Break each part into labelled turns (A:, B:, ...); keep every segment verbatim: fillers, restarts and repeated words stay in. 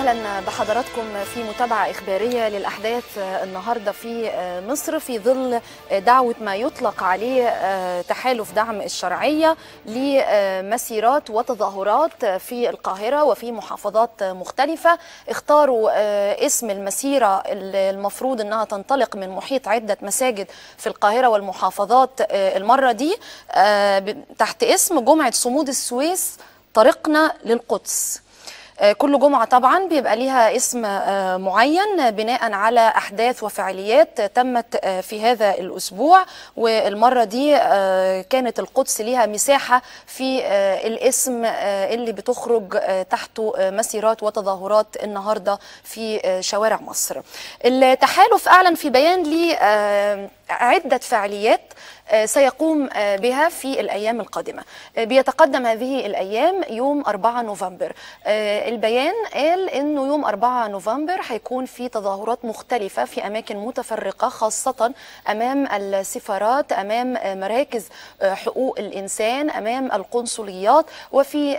A: أهلا بحضراتكم في متابعة إخبارية للأحداث النهاردة في مصر في ظل دعوة ما يطلق عليه تحالف دعم الشرعية لمسيرات وتظاهرات في القاهرة وفي محافظات مختلفة. اختاروا اسم المسيرة المفروض أنها تنطلق من محيط عدة مساجد في القاهرة والمحافظات المرة دي تحت اسم جمعة صمود السويس طريقنا للقدس. كل جمعة طبعا بيبقى ليها اسم معين بناء على أحداث وفعاليات تمت في هذا الأسبوع، والمرة دي كانت القدس ليها مساحة في الاسم اللي بتخرج تحته مسيرات وتظاهرات النهاردة في شوارع مصر. التحالف أعلن في بيان لعدة فعاليات سيقوم بها في الأيام القادمة. بيتقدم هذه الأيام يوم أربعة نوفمبر. البيان قال إنه يوم أربعة نوفمبر هيكون في تظاهرات مختلفة في أماكن متفرقة، خاصة أمام السفارات، أمام مراكز حقوق الإنسان، أمام القنصليات، وفي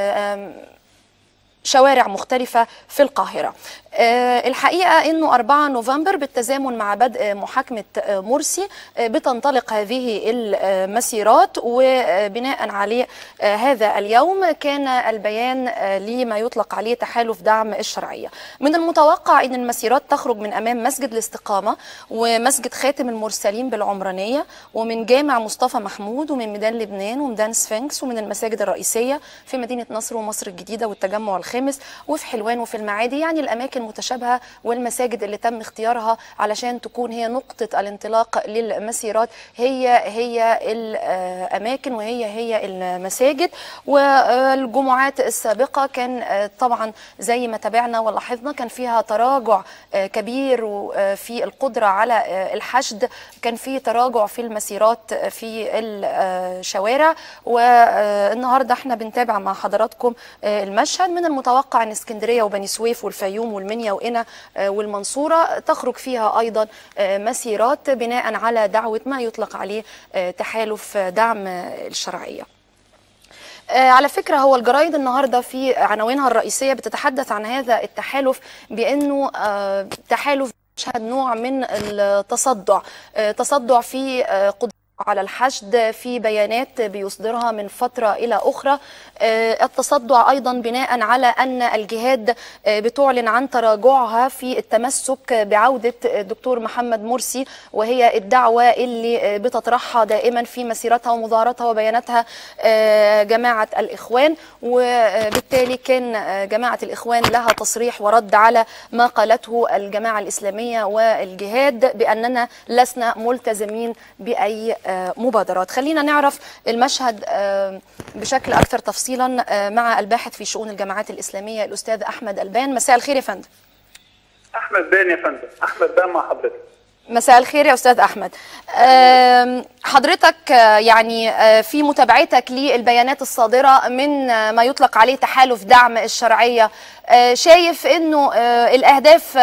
A: شوارع مختلفة في القاهرة. أه الحقيقة أنه أربعة نوفمبر بالتزامن مع بدء محاكمة مرسي بتنطلق هذه المسيرات، وبناء عليه أه هذا اليوم كان البيان أه لما يطلق عليه تحالف دعم الشرعية. من المتوقع أن المسيرات تخرج من أمام مسجد الاستقامة ومسجد خاتم المرسلين بالعمرانية ومن جامع مصطفى محمود ومن ميدان لبنان وميدان سفنكس ومن المساجد الرئيسية في مدينة نصر ومصر الجديدة والتجمع الخامس وفي حلوان وفي المعادي، يعني الأماكن متشابهة والمساجد اللي تم اختيارها علشان تكون هي نقطة الانطلاق للمسيرات هي هي الأماكن وهي هي المساجد. والجمعات السابقة كان طبعا زي ما تابعنا ولاحظنا كان فيها تراجع كبير في القدرة على الحشد، كان في تراجع في المسيرات في الشوارع. والنهاردة احنا بنتابع مع حضراتكم المشهد. من المتوقع ان اسكندرية وبني سويف والفيوم والمنيا وقنا والمنصورة تخرج فيها أيضا مسيرات بناء على دعوة ما يطلق عليه تحالف دعم الشرعية. على فكرة هو الجرايد النهاردة في عناوينها الرئيسية بتتحدث عن هذا التحالف بأنه تحالف يشهد نوع من التصدع، تصدع في قدرة على الحشد في بيانات بيصدرها من فترة إلى أخرى. التصدع أيضا بناء على أن الجهاد بتعلن عن تراجعها في التمسك بعودة الدكتور محمد مرسي، وهي الدعوة اللي بتطرحها دائما في مسيرتها ومظاهراتها وبياناتها جماعة الإخوان. وبالتالي كان جماعة الإخوان لها تصريح ورد على ما قالته الجماعة الإسلامية والجهاد بأننا لسنا ملتزمين بأي مبادرات. خلينا نعرف المشهد بشكل أكثر تفصيلا مع الباحث في شؤون الجماعات الإسلامية الأستاذ أحمد ألبان. مساء الخير يا فندم.
B: أحمد بان يا فندم. أحمد بان مع حضرتك.
A: مساء الخير يا أستاذ أحمد. حضرتك يعني في متابعتك للبيانات الصادرة من ما يطلق عليه تحالف دعم الشرعية، شايف أنه الأهداف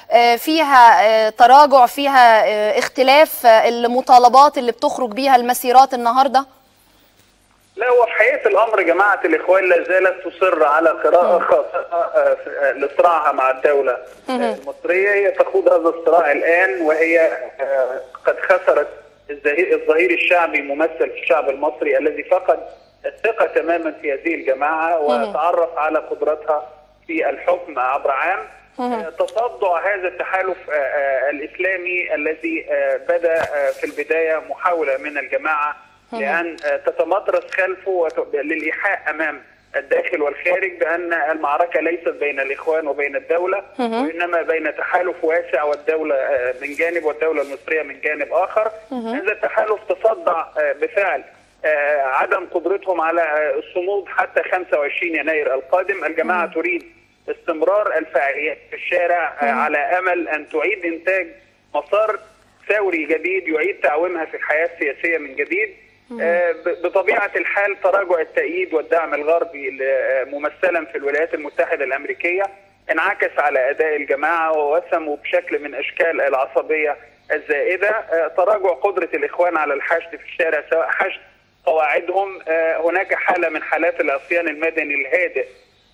A: فيها تراجع، فيها اختلاف المطالبات اللي بتخرج بيها المسيرات النهاردة؟
B: لا، هو في حقيقة الأمر جماعة الإخوان لا زالت تصر على قراءة خاطئة لصراعها مع الدولة المصرية. هي تخوض هذا الصراع الآن وهي قد خسرت الظهير الشعبي الممثل في الشعب المصري الذي فقد الثقة تماما في هذه الجماعة وتعرف على قدرتها في الحكم عبر عام. تصدع هذا التحالف الإسلامي الذي بدأ في البداية محاولة من الجماعة لأن تتمطرس خلفه للإيحاء أمام الداخل والخارج بأن المعركة ليست بين الإخوان وبين الدولة وإنما بين تحالف واسع والدولة من جانب والدولة المصرية من جانب آخر. هذا التحالف تصدع بفعل عدم قدرتهم على الصمود حتى خمسة وعشرين يناير القادم. الجماعة تريد استمرار الفعاليات في الشارع على أمل أن تعيد إنتاج مسار ثوري جديد يعيد تعويمها في الحياة السياسية من جديد. بطبيعة الحال تراجع التأييد والدعم الغربي ممثلا في الولايات المتحدة الأمريكية انعكس على أداء الجماعة ووسموا بشكل من أشكال العصبية الزائدة. تراجع قدرة الإخوان على الحشد في الشارع سواء حشد قواعدهم، هناك حالة من حالات العصيان المدني الهادئ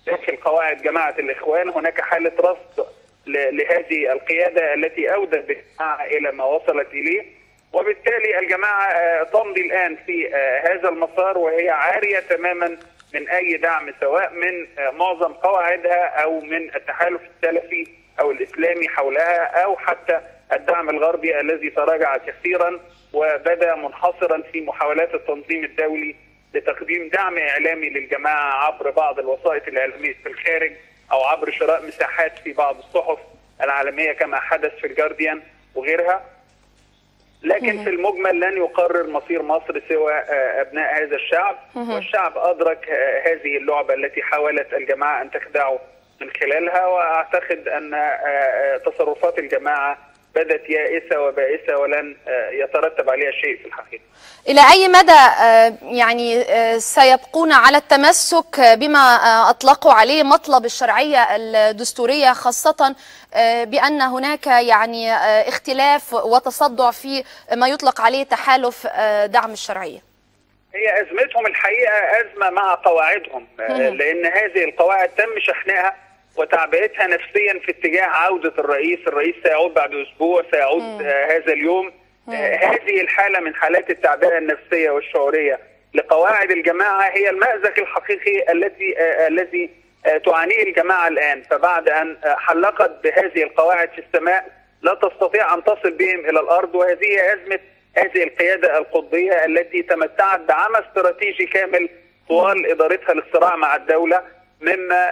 B: داخل قواعد جماعة الإخوان هناك حالة رفض لهذه القيادة التي أودت بالجماعة إلى ما وصلت إليه، وبالتالي الجماعة تمضي الآن في هذا المسار وهي عارية تماما من أي دعم، سواء من معظم قواعدها أو من التحالف السلفي أو الإسلامي حولها، أو حتى الدعم الغربي الذي تراجع كثيرا وبدأ منحصرا في محاولات التنظيم الدولي لتقديم دعم إعلامي للجماعة عبر بعض الوسائط الإعلامية في الخارج أو عبر شراء مساحات في بعض الصحف العالمية كما حدث في الجارديان وغيرها. لكن في المجمل لن يقرر مصير مصر سوى أبناء هذا الشعب، والشعب أدرك هذه اللعبة التي حاولت الجماعة أن تخدعه من خلالها، وأعتقد أن تصرفات الجماعة بدت يائسة وبائسة ولن يترتب عليها شيء في الحقيقة.
A: إلى أي مدى يعني سيبقون على التمسك بما أطلقوا عليه مطلب الشرعية الدستورية، خاصة بأن هناك يعني اختلاف وتصدع في ما يطلق عليه تحالف دعم الشرعية؟
B: هي أزمتهم الحقيقة أزمة مع قواعدهم، لأن هذه القواعد تم شحنها وتعبئتها نفسيا في اتجاه عودة الرئيس. الرئيس سيعود بعد أسبوع، سيعود مم. آه هذا اليوم. مم. آه هذه الحالة من حالات التعبئة النفسية والشعورية لقواعد الجماعة هي المأزق الحقيقي التي آه الذي آه تعانيه الجماعة الآن. فبعد أن آه حلقت بهذه القواعد في السماء لا تستطيع أن تصل بهم إلى الأرض، وهذه أزمة هذه القيادة القطبية التي تمتعت بعمل استراتيجي كامل طوال إدارتها للصراع مع الدولة، مما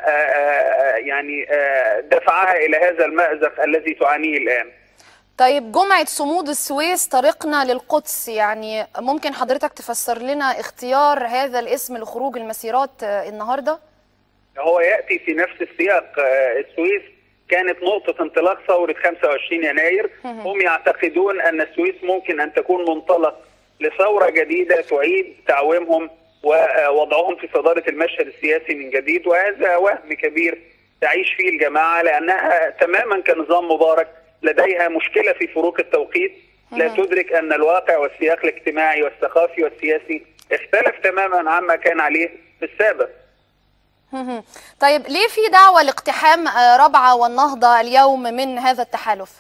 B: يعني دفعها إلى هذا المأزق الذي تعانيه الآن.
A: طيب، جمعة صمود السويس طريقنا للقدس، يعني ممكن حضرتك تفسر لنا اختيار هذا الاسم لخروج المسيرات النهاردة؟
B: هو يأتي في نفس السياق. السويس كانت نقطة انطلاق ثورة خمسة وعشرين يناير، هم يعتقدون أن السويس ممكن أن تكون منطلق لثورة جديدة تعيد تعويمهم ووضعهم في صدارة المشهد السياسي من جديد، وهذا وهم كبير تعيش فيه الجماعة، لأنها تماما كنظام مبارك لديها مشكلة في فروق التوقيت، لا تدرك أن الواقع والسياق الاجتماعي والثقافي والسياسي اختلف تماما عما كان عليه في السابق.
A: طيب، ليه في دعوة لاقتحام رابعة والنهضة اليوم من هذا التحالف؟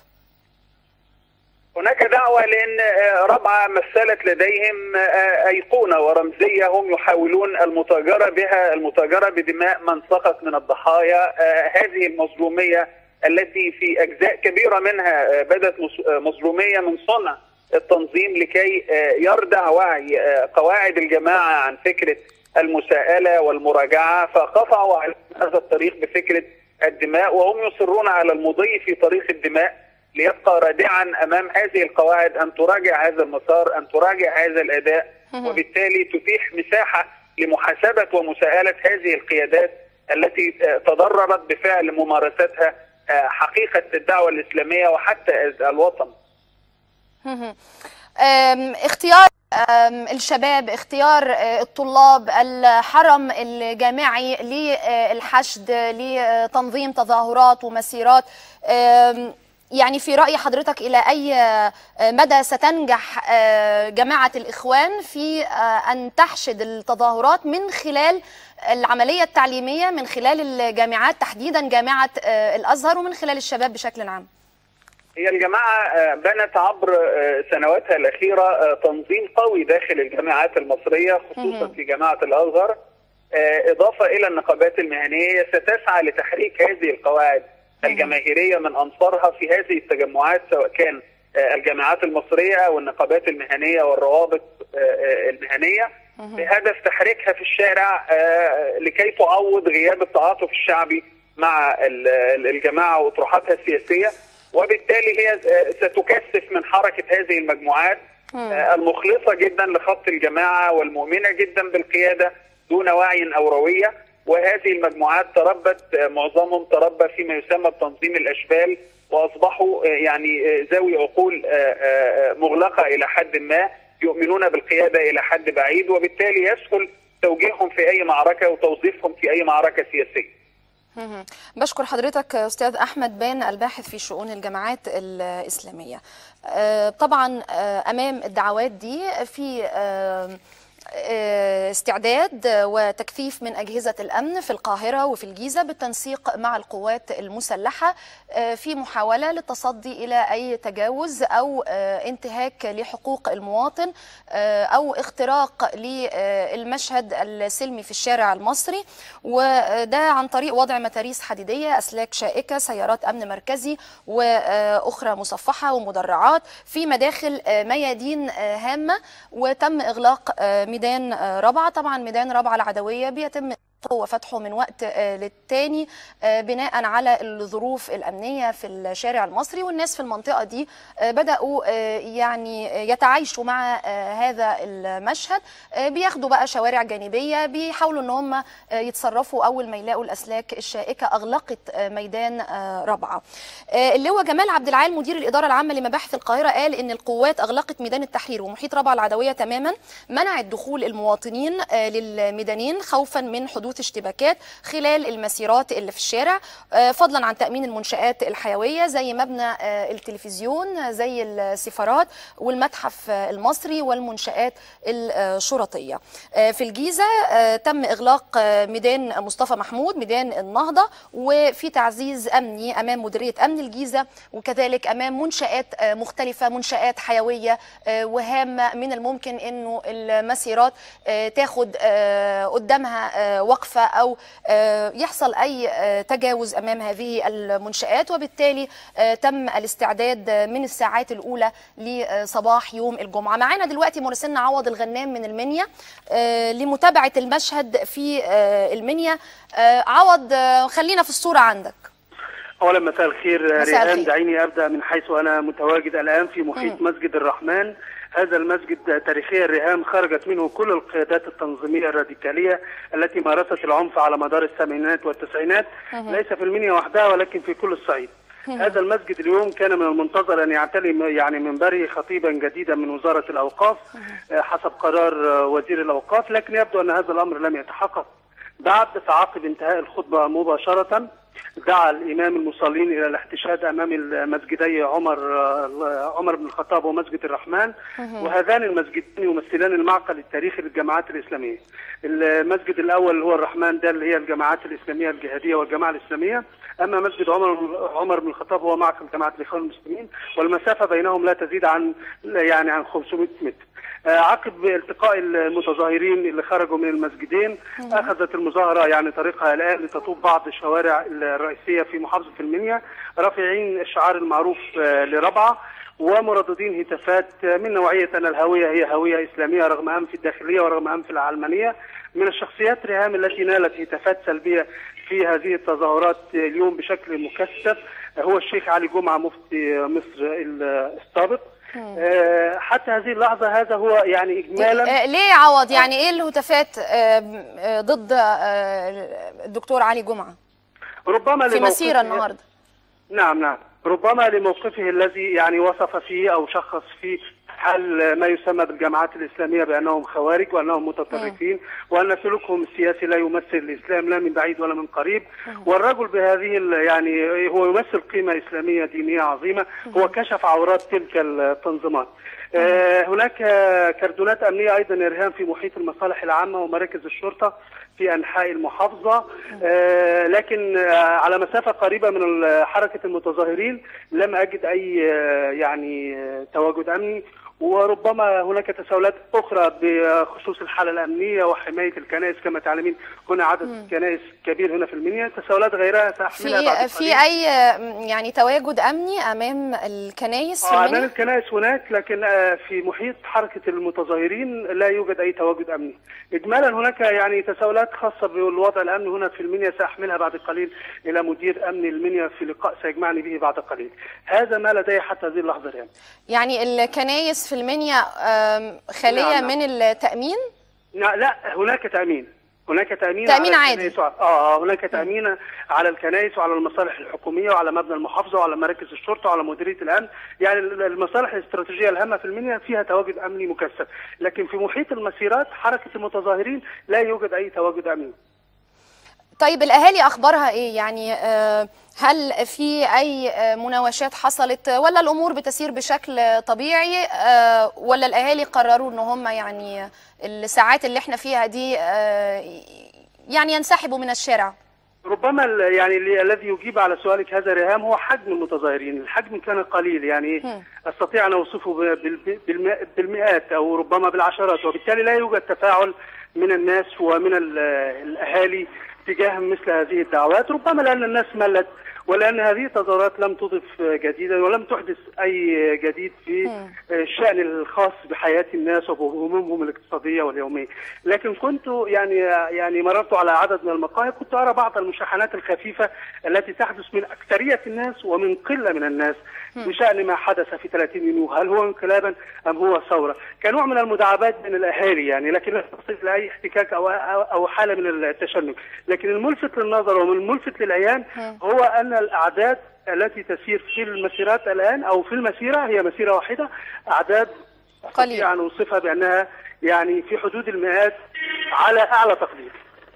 B: هناك دعوة لأن رابعة مثلت لديهم أيقونة ورمزية هم يحاولون المتاجرة بها، المتاجرة بدماء من سقط من الضحايا. هذه المظلومية التي في أجزاء كبيرة منها بدت مظلومية من صنع التنظيم لكي يردع وعي قواعد الجماعة عن فكرة المساءلة والمراجعة، فقطعوا على هذا الطريق بفكرة الدماء، وهم يصرون على المضي في طريق الدماء ليبقى رادعا امام هذه القواعد ان تراجع هذا المسار، ان تراجع هذا الاداء، وبالتالي تتيح مساحه لمحاسبه ومساءله هذه القيادات التي تضررت بفعل ممارستها حقيقه الدعوه الاسلاميه وحتى الوطن.
A: اختيار الشباب، اختيار الطلاب، الحرم الجامعي للحشد لتنظيم تظاهرات ومسيرات، يعني في رأي حضرتك إلى أي مدى ستنجح جماعة الإخوان في أن تحشد التظاهرات من خلال العملية التعليمية، من خلال الجامعات تحديدا جامعة الأزهر ومن خلال الشباب بشكل عام؟
B: هي الجماعة بنت عبر سنواتها الأخيرة تنظيم قوي داخل الجامعات المصرية، خصوصا في جامعة الأزهر، إضافة إلى النقابات المهنية ستسعى لتحريك هذه القواعد الجماهيرية من أنصارها في هذه التجمعات، سواء كان الجامعات المصرية أو النقابات المهنية والروابط المهنية، بهدف تحريكها في الشارع لكي تعوض غياب التعاطف الشعبي مع الجماعة وأطروحاتها السياسية، وبالتالي هي ستكثف من حركة هذه المجموعات المخلصة جدا لخط الجماعة والمؤمنة جدا بالقيادة دون وعي أو روية. وهذه المجموعات تربت، معظمهم تربى فيما يسمى بتنظيم الأشبال، وأصبحوا يعني ذوي عقول مغلقة إلى حد ما، يؤمنون بالقيادة إلى حد بعيد، وبالتالي يسهل توجيههم في أي معركة وتوظيفهم في أي معركة سياسية.
A: بشكر حضرتك أستاذ أحمد بان، الباحث في شؤون الجماعات الإسلامية. طبعا أمام الدعوات دي في استعداد وتكثيف من أجهزة الأمن في القاهرة وفي الجيزة بالتنسيق مع القوات المسلحة في محاولة للتصدي إلى أي تجاوز أو انتهاك لحقوق المواطن أو اختراق للمشهد السلمي في الشارع المصري، وده عن طريق وضع متاريس حديدية، أسلاك شائكة، سيارات أمن مركزي وأخرى مصفحة ومدرعات في مداخل ميادين هامة. وتم إغلاق ميدان رابعة. طبعا ميدان رابعة العدوية بيتم وفتحه من وقت للتاني بناء على الظروف الأمنية في الشارع المصري، والناس في المنطقة دي بدأوا يعني يتعايشوا مع هذا المشهد، بياخدوا بقى شوارع جانبية، بيحاولوا ان هم يتصرفوا أول ما يلاقوا الأسلاك الشائكة أغلقت ميدان رابعة. اللواء جمال عبد العال مدير الإدارة العامة لمباحث القاهرة قال إن القوات أغلقت ميدان التحرير ومحيط رابعة العدوية تماما، منعت دخول المواطنين للميدانين خوفا من حدوث اشتباكات خلال المسيرات اللي في الشارع، فضلا عن تأمين المنشآت الحيوية زي مبنى التلفزيون، زي السفارات والمتحف المصري والمنشآت الشرطية. في الجيزة تم إغلاق ميدان مصطفى محمود، ميدان النهضة، وفي تعزيز أمني أمام مديرية أمن الجيزة، وكذلك أمام منشآت مختلفة، منشآت حيوية وهامة من الممكن أنه المسيرات تاخد قدامها وقفة أو يحصل أي تجاوز أمام هذه المنشآت، وبالتالي تم الاستعداد من الساعات الأولى لصباح يوم الجمعة. معنا دلوقتي مراسلنا عوض الغنام من المنيا لمتابعة المشهد في المنيا. عوض، خلينا في الصورة عندك.
C: أولا مساء الخير ريهام، دعيني أبدأ من حيث أنا متواجد الآن في محيط م. مسجد الرحمن. هذا المسجد تاريخيا ريهام خرجت منه كل القيادات التنظيمية الراديكالية التي مارست العنف على مدار الثمانينات والتسعينات، ليس في المنيا وحدها ولكن في كل الصعيد. هذا المسجد اليوم كان من المنتظر أن يعتلي يعني منبره خطيبا جديدا من وزارة الأوقاف حسب قرار وزير الأوقاف، لكن يبدو أن هذا الأمر لم يتحقق. بعد تعاقب انتهاء الخطبة مباشرة دعا الإمام المصلين إلى الاحتشاد أمام المسجدي عمر عمر بن الخطاب ومسجد الرحمن، وهذان المسجدين يمثلان المعقل التاريخي للجماعات الإسلامية. المسجد الأول هو الرحمن، ده اللي هي الجماعات الإسلامية الجهادية والجماعة الإسلامية، أما مسجد عمر عمر بن الخطاب هو معقل جماعة الإخوان المسلمين، والمسافة بينهم لا تزيد عن يعني عن خمسمائة متر. عقب التقاء المتظاهرين اللي خرجوا من المسجدين أخذت المظاهرة يعني طريقها الآن لتطوب بعض الشوارع الرئيسية في محافظة المنيا، رافعين الشعار المعروف لرابعة ومرددين هتافات من نوعية أن الهوية هي هوية إسلامية رغم أنف الداخلية ورغم أنف العلمانية. من الشخصيات ريهام التي نالت هتافات سلبية في هذه التظاهرات اليوم بشكل مكثف هو الشيخ علي جمعة مفتي مصر السابق. أه حتى هذه اللحظة هذا هو يعني إجمالا.
A: ليه عوض يعني إيه الهتافات ضد الدكتور علي جمعة
C: ربما
A: في مسيرة النهاردة؟
C: نعم نعم ربما لموقفه الذي يعني وصف فيه أو شخص فيه حل ما يسمى بالجماعات الإسلامية بأنهم خوارج وأنهم متطرفين وأن سلوكهم السياسي لا يمثل الإسلام لا من بعيد ولا من قريب. والرجل بهذه يعني هو يمثل قيمة إسلامية دينية عظيمة، هو كشف عورات تلك التنظيمات. آه هناك كردونات أمنية أيضا إرهام في محيط المصالح العامة ومراكز الشرطة في أنحاء المحافظة، آه لكن آه على مسافة قريبة من حركة المتظاهرين لم أجد أي آه يعني آه تواجد أمني. وربما هناك تساؤلات أخرى بخصوص الحالة الأمنية وحماية الكنائس، كما تعلمين هنا عدد م. كنائس كبير هنا في المنيا، تساؤلات غيرها سأحملها بعد
A: في في أي يعني تواجد أمني أمام الكنائس في
C: المنيا؟
A: أمام
C: الكنائس هناك، لكن في محيط حركة المتظاهرين لا يوجد أي تواجد أمني. إجمالا هناك يعني تساؤلات خاصة بالوضع الأمني هنا في المنيا سأحملها بعد قليل إلى مدير أمن المنيا في لقاء سيجمعني به بعد قليل. هذا ما لدي حتى هذه اللحظة يعني.
A: يعني الكنائس في المنيا خالية نعم. من التأمين؟
C: لا هناك تأمين، هناك تأمين
A: تأمين عادي.
C: اه هناك تأمين على الكنائس وعلى المصالح الحكومية وعلى مبنى المحافظة وعلى مراكز الشرطة وعلى مديرية الأمن، يعني المصالح الاستراتيجية الهامة في المنيا فيها تواجد أمني مكثف، لكن في محيط المسيرات حركة المتظاهرين لا يوجد أي تواجد أمني.
A: طيب الاهالي اخبارها ايه؟ يعني هل في اي مناوشات حصلت ولا الامور بتسير بشكل طبيعي، ولا الاهالي قرروا ان هم يعني الساعات اللي احنا فيها دي يعني ينسحبوا من الشارع؟
C: ربما يعني الذي يجيب على سؤالك هذا ريهام هو حجم المتظاهرين. الحجم كان قليل، يعني م. استطيع ان اوصفه بالمئات او ربما بالعشرات، وبالتالي لا يوجد تفاعل من الناس ومن الاهالي تجاه مثل هذه الدعوات، ربما لان الناس ملت، ولان هذه التظاهرات لم تضف جديدا ولم تحدث اي جديد في الشان الخاص بحياه الناس وبهمومهم الاقتصاديه واليوميه. لكن كنت يعني يعني مررت على عدد من المقاهي، كنت ارى بعض المشاحنات الخفيفه التي تحدث من اكثريه الناس ومن قله من الناس بشان ما حدث في ثلاثين يونيو، هل هو انقلابا ام هو ثوره؟ كنوع من المداعبات بين الاهالي يعني، لكن لا تصل لاي احتكاك او او حاله من التشنج. لكن الملفت للنظر والملفت للعيان هو ان الاعداد التي تسير في المسيرات الان او في المسيره هي مسيره واحده، اعداد قليله يعني اوصفها بانها يعني في حدود المئات على اعلى تقدير.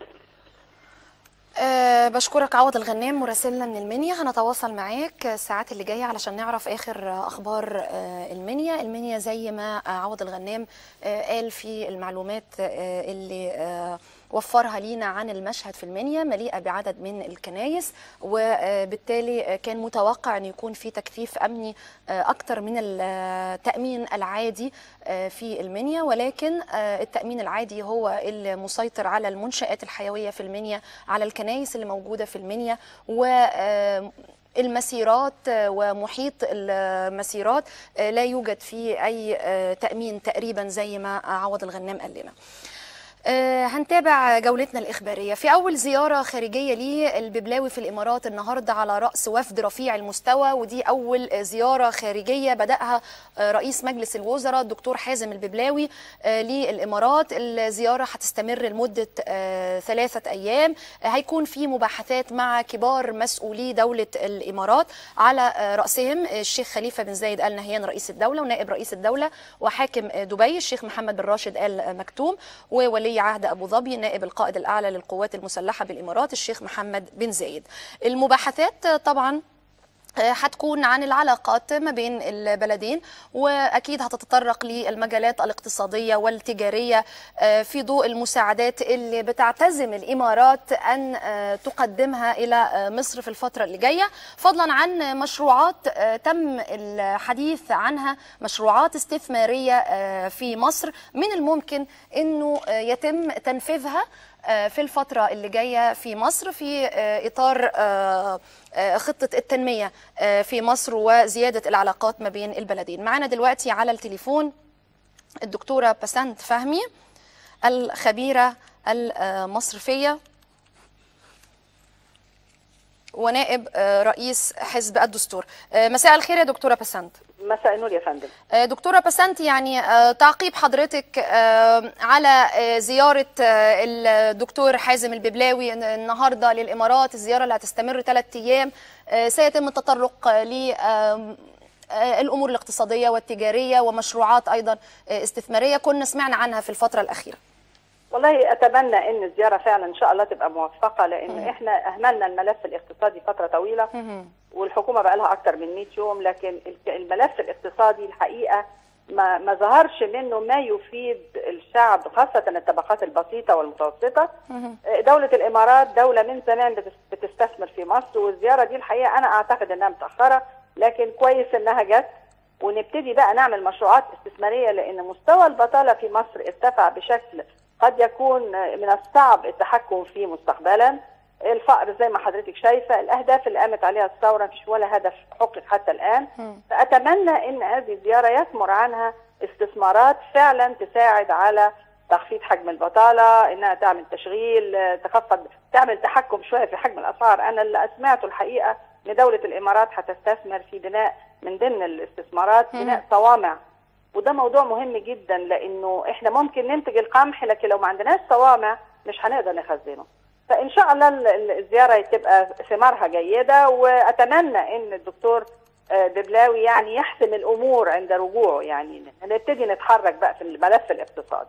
A: أه بشكرك عوض الغنام مراسلنا من المنيا. هنتواصل معاك الساعات اللي جايه علشان نعرف اخر اخبار أه المنيا. المنيا زي ما عوض الغنام أه قال في المعلومات أه اللي أه وفرها لينا عن المشهد في المنيا، مليئة بعدد من الكنايس، وبالتالي كان متوقع أن يكون في تكثيف أمني أكثر من التأمين العادي في المنيا، ولكن التأمين العادي هو المسيطر على المنشآت الحيوية في المنيا، على الكنايس اللي موجودة في المنيا، و المسيرات ومحيط المسيرات لا يوجد فيه أي تأمين تقريبا زي ما عوض الغنام قال لنا. أه هنتابع جولتنا الإخبارية. في أول زيارة خارجية ليه الببلاوي في الإمارات النهاردة على رأس وفد رفيع المستوى، ودي أول زيارة خارجية بدأها رئيس مجلس الوزراء الدكتور حازم الببلاوي أه للإمارات. الزيارة هتستمر لمدة أه ثلاثة أيام، هيكون في مباحثات مع كبار مسؤولي دولة الإمارات، على رأسهم الشيخ خليفة بن زايد آل نهيان رئيس الدولة ونائب رئيس الدولة، وحاكم دبي الشيخ محمد بن راشد آل مكتوم، وولي عهد أبو ظبي نائب القائد الأعلى للقوات المسلحة بالإمارات الشيخ محمد بن زايد. المباحثات طبعا هتكون عن العلاقات ما بين البلدين، وأكيد هتتطرق للمجالات الاقتصادية والتجارية في ضوء المساعدات اللي بتعتزم الإمارات أن تقدمها إلى مصر في الفترة اللي جاية، فضلا عن مشروعات تم الحديث عنها، مشروعات استثمارية في مصر من الممكن أنه يتم تنفيذها في الفترة اللي جاية في مصر في إطار خطة التنمية في مصر وزيادة العلاقات ما بين البلدين. معنا دلوقتي على التليفون الدكتورة بسنت فهمي الخبيرة المصرفية ونائب رئيس حزب الدستور. مساء الخير يا دكتورة بسنت.
D: مساء النور يا فندم.
A: دكتورة بسنت، يعني تعقيب حضرتك على زيارة الدكتور حازم الببلاوي النهارده للإمارات، الزيارة اللي هتستمر ثلاث أيام، سيتم التطرق للأمور الاقتصادية والتجارية ومشروعات أيضا استثمارية كنا سمعنا عنها في الفترة الأخيرة.
D: والله أتمنى أن الزيارة فعلا إن شاء الله تبقى موفقة، لأن إحنا أهملنا الملف الاقتصادي فترة طويلة، والحكومة بقى لها أكثر من مئة يوم، لكن الملف الاقتصادي الحقيقة ما ما ظهرش منه ما يفيد الشعب، خاصة الطبقات البسيطة والمتوسطة. دولة الإمارات دولة من زمان بتستثمر في مصر، والزيارة دي الحقيقة أنا أعتقد أنها متأخرة، لكن كويس أنها جت، ونبتدي بقى نعمل مشروعات استثمارية، لأن مستوى البطالة في مصر ارتفع بشكل قد يكون من الصعب التحكم فيه مستقبلا. الفقر زي ما حضرتك شايفه، الاهداف اللي قامت عليها الثوره مفيش ولا هدف حقق حتى الان. م. فاتمنى ان هذه الزياره يثمر عنها استثمارات فعلا تساعد على تخفيض حجم البطاله، انها تعمل تشغيل، تخفض، تعمل تحكم شويه في حجم الاسعار. انا اللي سمعته الحقيقه ان دوله الامارات هتستثمر في بناء، من ضمن الاستثمارات بناء صوامع، وده موضوع مهم جدا، لانه احنا ممكن ننتج القمح لكن لو ما عندناش صوامع مش هنقدر نخزنه. فان شاء الله الزياره تبقى ثمارها جيده، واتمنى ان الدكتور ببلاوي يعني يحسم الامور عند رجوعه، يعني نبتدي نتحرك بقى في الملف الاقتصادي.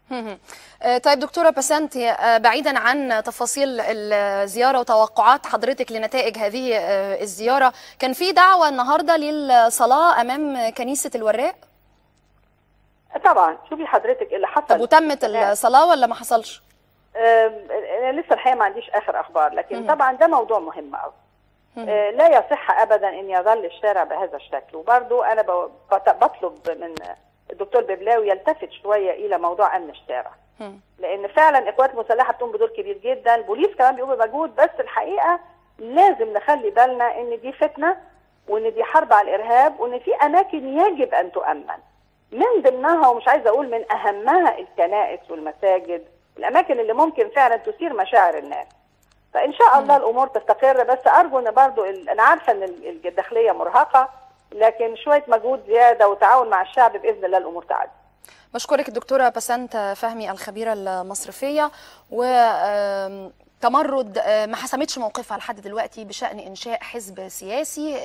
A: طيب دكتورة بسنت، بعيدا عن تفاصيل الزيارة وتوقعات حضرتك لنتائج هذه الزيارة، كان في دعوة النهاردة للصلاة أمام كنيسة الوراق؟
D: طبعا. شوفي حضرتك اللي حصل.
A: طب وتمت الصلاة ولا ما حصلش؟
D: أنا لسه الحقيقة ما عنديش آخر أخبار، لكن مم. طبعا ده موضوع مهم قوي. لا يصح أبدا أن يظل الشارع بهذا الشكل، وبرضو أنا بطلب من الدكتور ببلاوي يلتفت شوية إلى موضوع أمن الشارع، لأن فعلا القوات المسلحة بتقوم بدور كبير جدا، البوليس كمان بيقوم بمجهود، بس الحقيقة لازم نخلي بالنا إن دي فتنة، وإن دي حرب على الإرهاب، وإن في أماكن يجب أن تؤمن، من ضمنها ومش عايزة أقول من أهمها الكنائس والمساجد، الأماكن اللي ممكن فعلا تثير مشاعر الناس. فإن شاء الله الأمور تستقر، بس أرجو إن برضو أنا عارفة إن الداخلية مرهقة، لكن شوية مجهود زيادة وتعاون مع الشعب بإذن الله الأمور تعدي.
A: بشكرك الدكتورة بسنت فهمي الخبيرة المصرفية. و تمرد ما حسمتش موقفها لحد دلوقتي بشأن إنشاء حزب سياسي.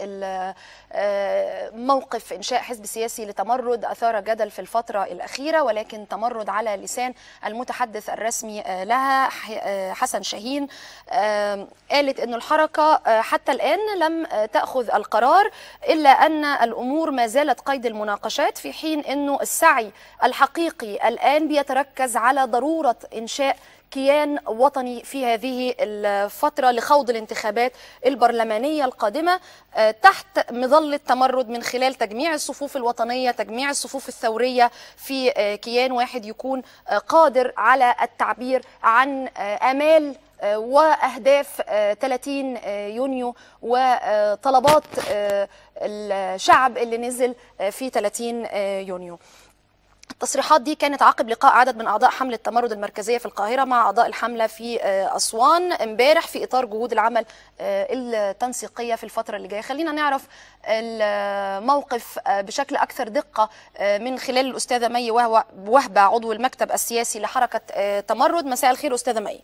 A: موقف إنشاء حزب سياسي لتمرد أثار جدل في الفترة الأخيرة، ولكن تمرد على لسان المتحدث الرسمي لها حسن شاهين. قالت أن الحركة حتى الآن لم تأخذ القرار، إلا أن الأمور ما زالت قيد المناقشات، في حين أنه السعي الحقيقي الآن بيتركز على ضرورة إنشاء كيان وطني في هذه الفترة لخوض الانتخابات البرلمانية القادمة تحت مظلة تمرد، من خلال تجميع الصفوف الوطنية، تجميع الصفوف الثورية في كيان واحد يكون قادر على التعبير عن آمال وأهداف ثلاثين يونيو وطلبات الشعب اللي نزل في ثلاثين يونيو. التصريحات دي كانت عقب لقاء عدد من أعضاء حملة تمرد المركزية في القاهرة مع أعضاء الحملة في أسوان امبارح، في إطار جهود العمل التنسيقية في الفترة اللي جاية. خلينا نعرف الموقف بشكل أكثر دقة من خلال الأستاذة مي وهبة، عضو المكتب السياسي لحركة تمرد. مساء الخير أستاذة مي.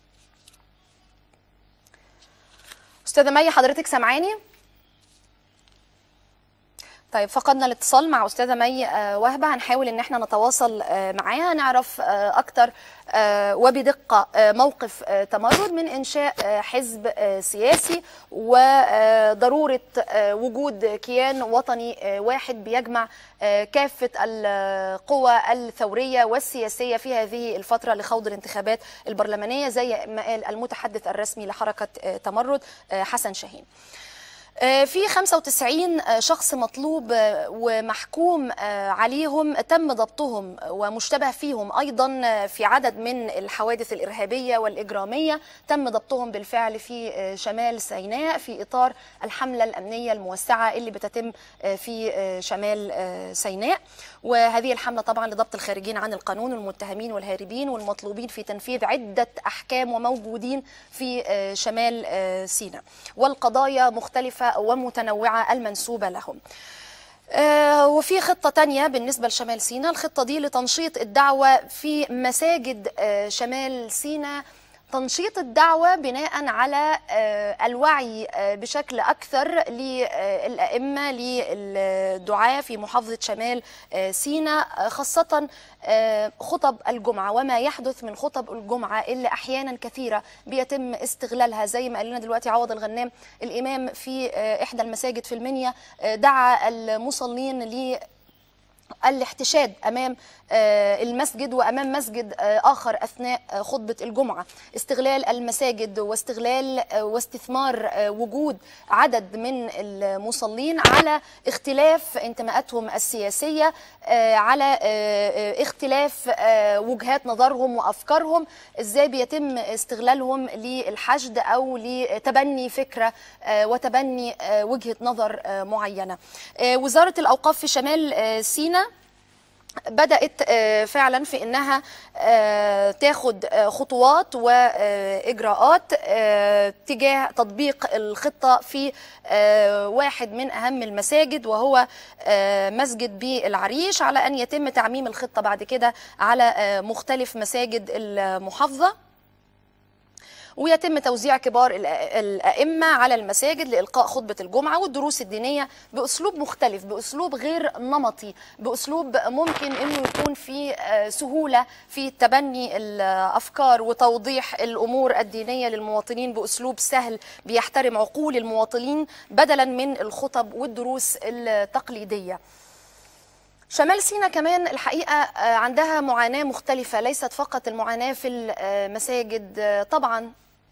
A: أستاذة مي حضرتك سمعاني؟ طيب فقدنا الاتصال مع أستاذة مي وهبة، هنحاول ان احنا نتواصل معاها نعرف اكتر وبدقة موقف تمرد من انشاء حزب سياسي وضرورة وجود كيان وطني واحد بيجمع كافة القوى الثورية والسياسية في هذه الفترة لخوض الانتخابات البرلمانية، زي ما قال المتحدث الرسمي لحركة تمرد حسن شاهين. في خمسة وتسعين شخص مطلوب ومحكوم عليهم تم ضبطهم ومشتبه فيهم أيضا في عدد من الحوادث الإرهابية والإجرامية، تم ضبطهم بالفعل في شمال سيناء في إطار الحملة الأمنية الموسعة اللي بتتم في شمال سيناء. وهذه الحملة طبعا لضبط الخارجين عن القانون والمتهمين والهاربين والمطلوبين في تنفيذ عدة أحكام وموجودين في شمال سيناء، والقضايا مختلفة ومتنوعة المنسوبة لهم. آه وفي خطة تانية بالنسبة لشمال سيناء، الخطة دي لتنشيط الدعوة في مساجد آه شمال سيناء، تنشيط الدعوة بناء على آه الوعي آه بشكل أكثر للأئمة للدعاة في محافظة شمال آه سيناء، آه خاصة آه خطب الجمعة وما يحدث من خطب الجمعة اللي أحيانا كثيرة بيتم استغلالها، زي ما قال لنا دلوقتي عوض الغنام الإمام في آه إحدى المساجد في المنيا، آه دعا المصلين ل الاحتشاد أمام المسجد وأمام مسجد آخر أثناء خطبة الجمعة. استغلال المساجد واستغلال واستثمار وجود عدد من المصلين على اختلاف انتماءاتهم السياسية، على اختلاف وجهات نظرهم وأفكارهم، ازاي بيتم استغلالهم للحشد أو لتبني فكرة وتبني وجهة نظر معينة. وزارة الأوقاف في شمال سيناء بدأت فعلا في انها تاخد خطوات واجراءات تجاه تطبيق الخطة في واحد من اهم المساجد وهو مسجد بالعريش، على ان يتم تعميم الخطة بعد كده على مختلف مساجد المحافظة. ويتم توزيع كبار الأئمة على المساجد لإلقاء خطبة الجمعة والدروس الدينية بأسلوب مختلف، بأسلوب غير نمطي، بأسلوب ممكن أنه يكون فيه سهولة في تبني الأفكار وتوضيح الأمور الدينية للمواطنين بأسلوب سهل بيحترم عقول المواطنين بدلا من الخطب والدروس التقليدية. شمال سيناء كمان الحقيقة عندها معاناة مختلفة، ليست فقط المعاناة في المساجد، طبعا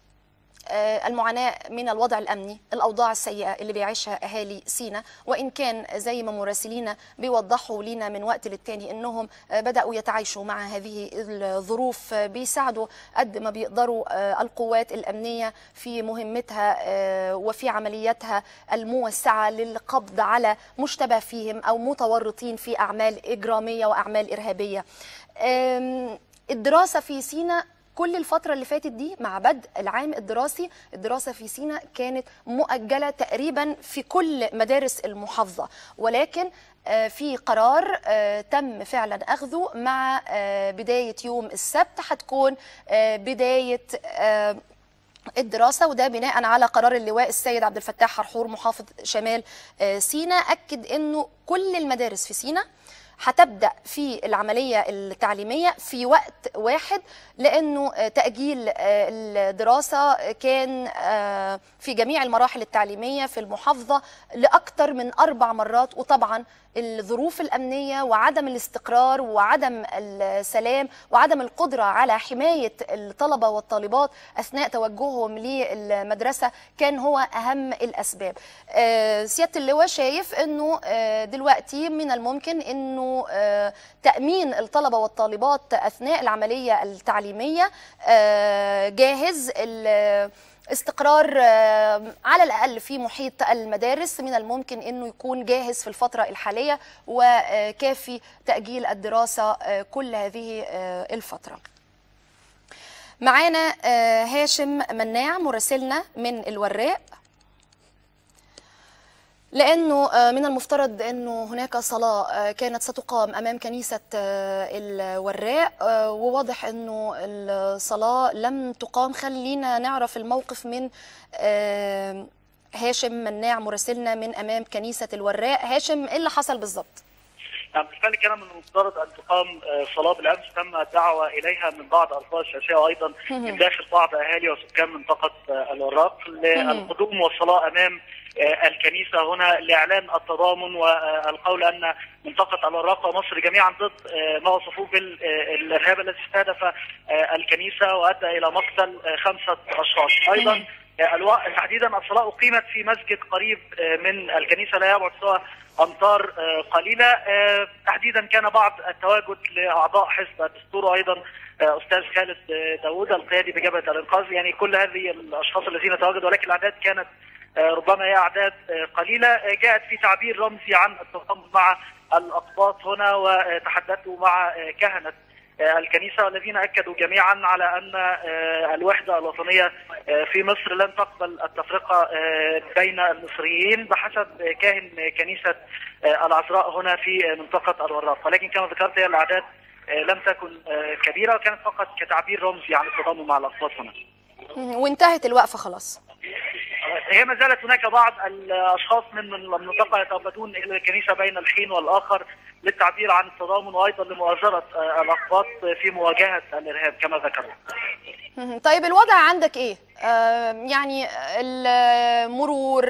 A: المعاناة من الوضع الأمني، الأوضاع السيئة اللي بيعيشها أهالي سيناء، وإن كان زي ما مراسلينا بيوضحوا لنا من وقت للتاني إنهم بدأوا يتعايشوا مع هذه الظروف، بيساعدوا قد ما بيقدروا القوات الأمنية في مهمتها وفي عملياتها الموسعة للقبض على مشتبه فيهم أو متورطين في أعمال إجرامية وأعمال إرهابية. الدراسة في سيناء كل الفترة اللي فاتت دي مع بدء العام الدراسي، الدراسة في سيناء كانت مؤجلة تقريبا في كل مدارس المحافظة، ولكن في قرار تم فعلا أخذه مع بداية يوم السبت هتكون بداية الدراسة، وده بناء على قرار اللواء السيد عبد الفتاح حرحور محافظ شمال سيناء، أكد أنه كل المدارس في سيناء هتبدأ في العملية التعليمية في وقت واحد، لأنه تأجيل الدراسة كان في جميع المراحل التعليمية في المحافظة لأكثر من أربع مرات، وطبعا الظروف الأمنية وعدم الاستقرار وعدم السلام وعدم القدرة على حماية الطلبة والطالبات أثناء توجههم للمدرسة كان هو أهم الأسباب. سيادة اللواء شايف أنه دلوقتي من الممكن أنه تأمين الطلبة والطالبات أثناء العملية التعليمية جاهز، استقرار على الأقل في محيط المدارس من الممكن أنه يكون جاهز في الفترة الحالية وكافي تأجيل الدراسة كل هذه الفترة. معانا هاشم مناع مراسلنا من الوراق، لأنه من المفترض أنه هناك صلاة كانت ستقام أمام كنيسة الوراق، وواضح أنه الصلاة لم تقام. خلينا نعرف الموقف من هاشم مناع مراسلنا من أمام كنيسة الوراق. هاشم، إيه اللي حصل بالضبط؟
E: بالفعل كان من المفترض ان تقام صلاه بالامس، تم الدعوه اليها من بعض القوى السياسيه وايضا من داخل بعض اهالي وسكان منطقه الوراق للقدوم والصلاه امام الكنيسه هنا لاعلان التضامن والقول ان منطقه الوراق ومصر جميعا ضد ما وصفوه بالارهاب الذي استهدف الكنيسه وادى الى مقتل خمسه اشخاص. ايضا تحديدا الصلاه اقيمت في مسجد قريب من الكنيسه لا يبعد سوى امتار قليله، تحديدا كان بعض التواجد لاعضاء حزب الدستور وايضا استاذ خالد داوود القيادي بجبهه الانقاذ، يعني كل هذه الاشخاص الذين تواجدوا، ولكن الاعداد كانت ربما هي اعداد قليله. جاءت في تعبير رمزي عن التضامن مع الاقباط هنا، وتحدثوا مع كهنه الكنيسة والذين أكدوا جميعا على أن الوحدة الوطنية في مصر لن تقبل التفرقة بين المصريين بحسب كاهن كنيسة العذراء هنا في منطقة الوراق، ولكن كما ذكرت هي الأعداد لم تكن كبيرة وكانت فقط كتعبير رمزي عن التضامن مع الأقباط هنا.
A: وانتهت الوقفة خلاص؟
E: هي ما زالت هناك بعض الاشخاص من المنطقه يتوافدون الى الكنيسه بين الحين والاخر للتعبير عن التضامن وايضا لمؤازره الاقباط في مواجهه الارهاب كما ذكرنا.
A: طيب الوضع عندك ايه؟ آه يعني المرور،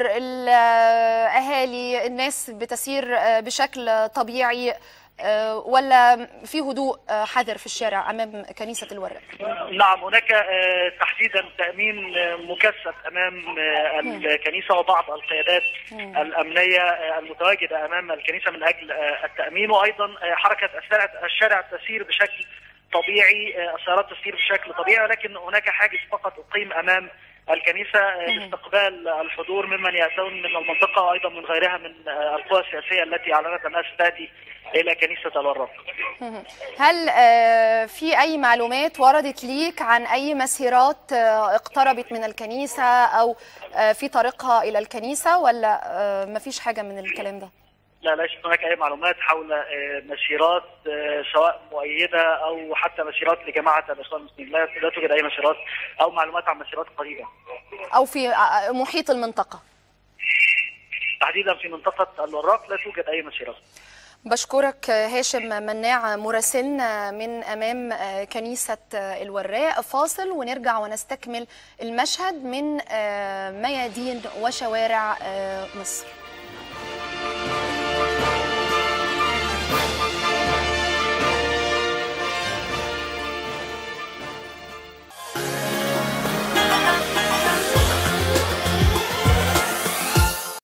A: الاهالي، الناس بتسير بشكل طبيعي ولا في هدوء حذر في الشارع امام كنيسه الوراق؟
E: نعم، هناك تحديدا تامين مكثف امام الكنيسه وبعض القيادات الامنيه المتواجده امام الكنيسه من اجل التامين، وايضا حركه الشارع تسير بشكل طبيعي، السيارات تسير بشكل طبيعي، ولكن هناك حاجز فقط اقيم امام الكنيسه لاستقبال الحضور ممن ياتون من المنطقه وايضا من غيرها من القوى السياسيه التي اعلنت انها ستاتي الى كنيسه الوراق.
A: هل في اي معلومات وردت ليك عن اي مسيرات اقتربت من الكنيسه او في طريقها الى الكنيسه، ولا ما فيش حاجه من الكلام ده؟
E: لا ليست هناك اي معلومات حول مسيرات سواء مؤيده او حتى مسيرات لجماعه الاخوان المسلمين، لا توجد اي مسيرات او معلومات عن مسيرات قريبه
A: او في محيط المنطقه.
E: تحديدا في منطقه الوراق لا توجد اي مسيرات.
A: بشكرك هاشم مناع مراسلنا من أمام كنيسة الوراق. فاصل ونرجع ونستكمل المشهد من ميادين وشوارع مصر.